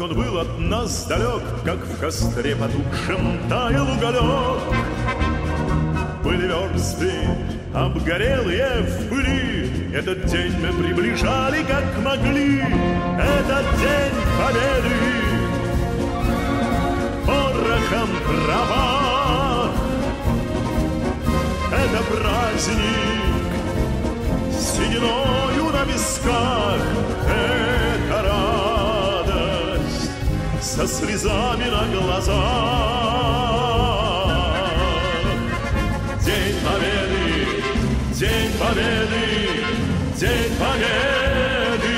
он был от нас далек, как в костре потухшем таял уголек. Были версты обгорелые в пыли, этот день мы приближали, как могли. Этот день победы порохом трава. Это праздник сединою на висках, это радость со слезами на глазах. День победы, день победы, день победы.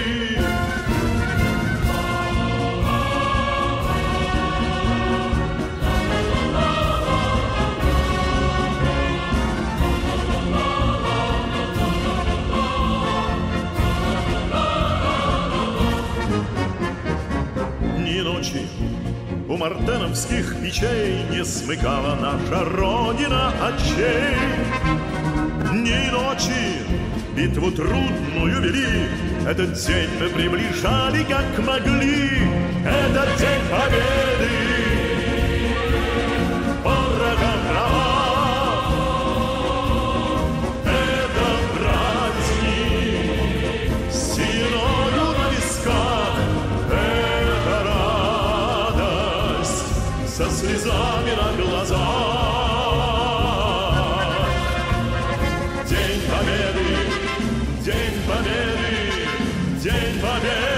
Ни ночи у мартеновских печей не смыкала наша Родина очей. Дни и ночи битву трудную вели, этот день мы приближали, как могли. Этот день победы порохом трава. Это праздник сединою на висках, это радость со слезами на глазах. День победы, день победы, день победы.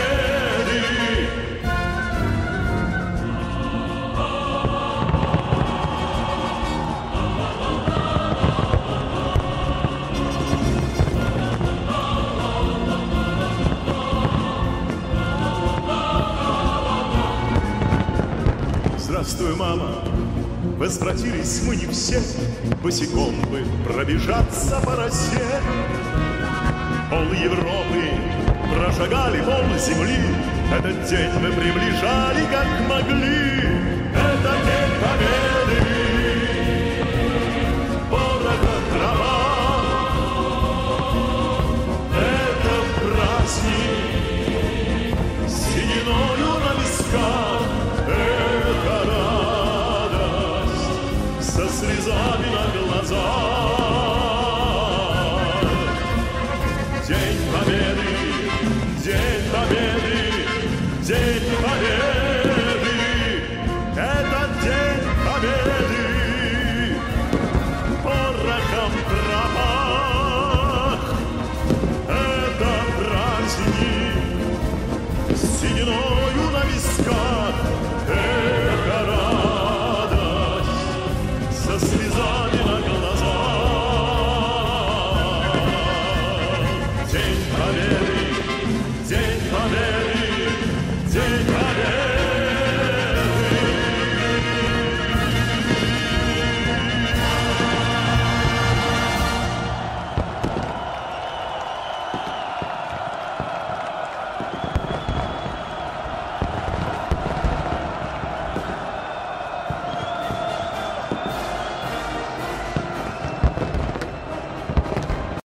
Здравствуй, мама, возвратились мы не все, босиком бы пробежаться по росе. Пол Европы прошагали, пол земли, этот день мы приближали, как могли. Это день победы, порохом трава. Это праздник сединою на висках, это радость со слезами на глазах.